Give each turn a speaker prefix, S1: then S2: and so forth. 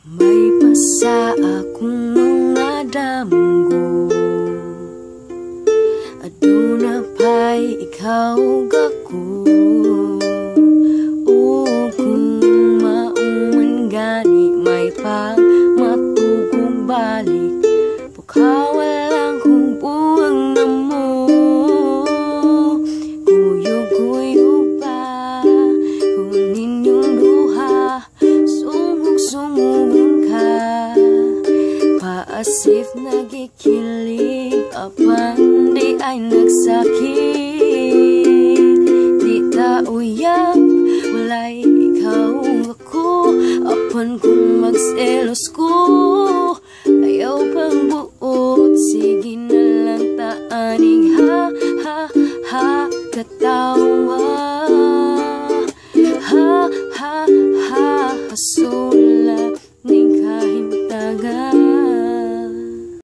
S1: May pasa akong mga damgo, aduna pa'y ikaw gako. O kung mauman gani may pag matugong balik, pukawalan kong buwang na mo. Kuyog-kuyog pa kunin yung luha, sumug-sumugun ka, paasif nagikilig apan di ay nagsakit. Di ta uyab walay ikaw ako, apan kung magselos ko ayaw pang buo.